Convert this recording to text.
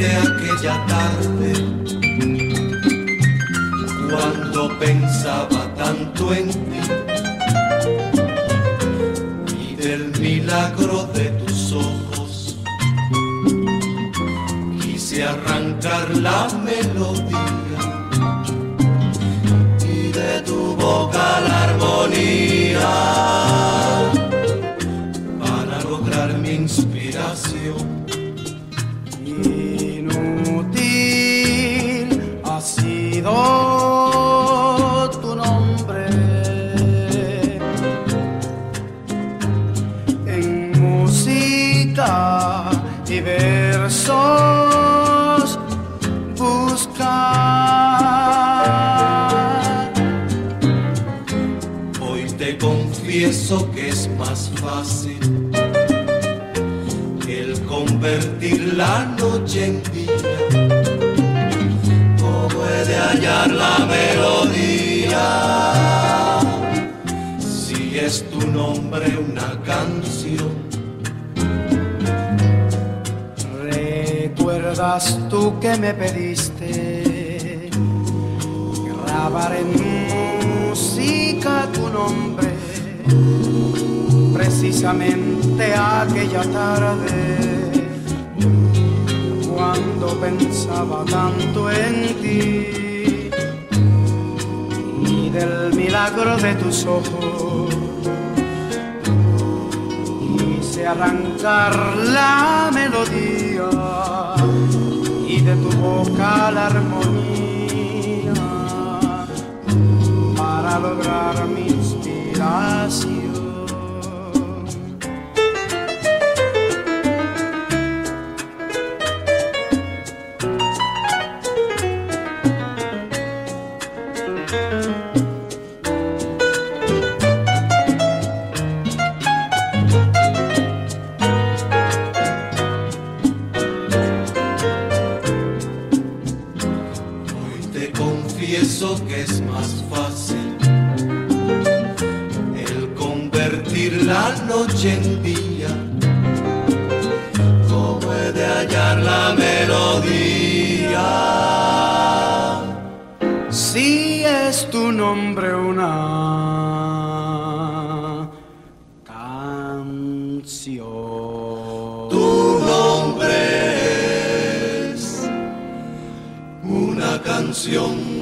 de aquella tarde, cuando pensaba tanto en ti y del milagro de tus ojos, quise arrancar la melodía y de tu boca la armonía para lograr mi inspiración. Inútil ha sido tu nombre en música y versos buscar. Hoy te confieso que es más fácil el convertir la noche en día. ¿Cómo he de hallar la melodía si es tu nombre una canción? ¿Recuerdas tú que me pediste grabar en música tu nombre? Precisamente aquella tarde, cuando pensaba tanto en ti y del milagro de tus ojos, quise arrancar la melodía y de tu boca la armonía para lograr mi inspiración. Confieso que es más fácil el convertir la noche en día. ¿Cómo he de hallar la melodía si es tu nombre una canción? Tu nombre es una canción.